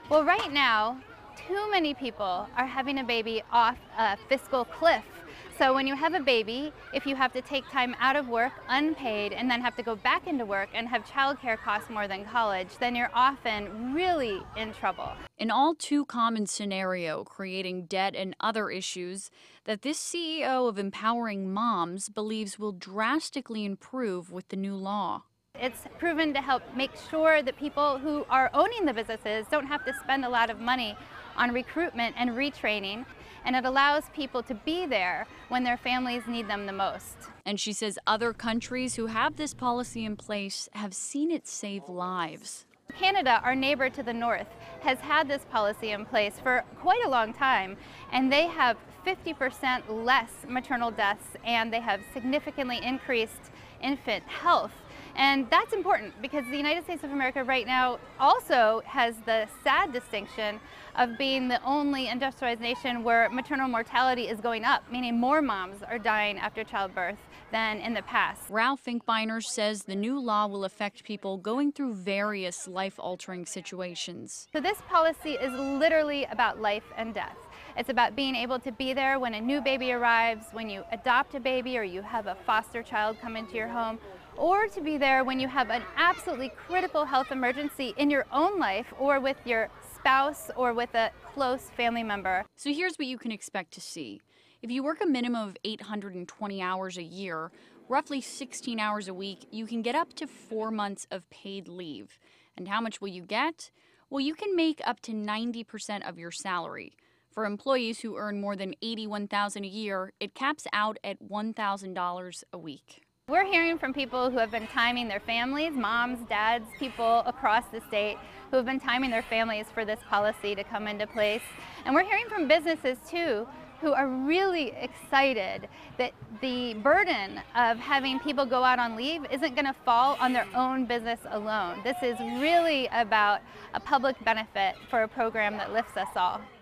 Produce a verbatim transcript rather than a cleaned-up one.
Well, right now, too many people are having a baby off a fiscal cliff. So when you have a baby, if you have to take time out of work unpaid and then have to go back into work and have childcare cost more than college, then you're often really in trouble. An all too common scenario creating debt and other issues that this C E O of Empowering Moms believes will drastically improve with the new law. It's proven to help make sure that people who are owning the businesses don't have to spend a lot of money on recruitment and retraining, and it allows people to be there when their families need them the most. And she says other countries who have this policy in place have seen it save lives. Canada, our neighbor to the north, has had this policy in place for quite a long time, and they have fifty percent less maternal deaths, and they have significantly increased infant health. And that's important because the United States of America right now also has the sad distinction of being the only industrialized nation where maternal mortality is going up, meaning more moms are dying after childbirth than in the past. Rowe-Finkbeiner says the new law will affect people going through various life-altering situations. So this policy is literally about life and death. It's about being able to be there when a new baby arrives, when you adopt a baby or you have a foster child come into your home, or to be there when you have an absolutely critical health emergency in your own life or with your spouse or with a close family member. So here's what you can expect to see. If you work a minimum of eight hundred twenty hours a year, roughly sixteen hours a week, you can get up to four months of paid leave. And how much will you get? Well, you can make up to ninety percent of your salary. For employees who earn more than eighty-one thousand dollars a year, it caps out at one thousand dollars a week. We're hearing from people who have been timing their families, moms, dads, people across the state who have been timing their families for this policy to come into place. And we're hearing from businesses too who are really excited that the burden of having people go out on leave isn't going to fall on their own business alone. This is really about a public benefit for a program that lifts us all.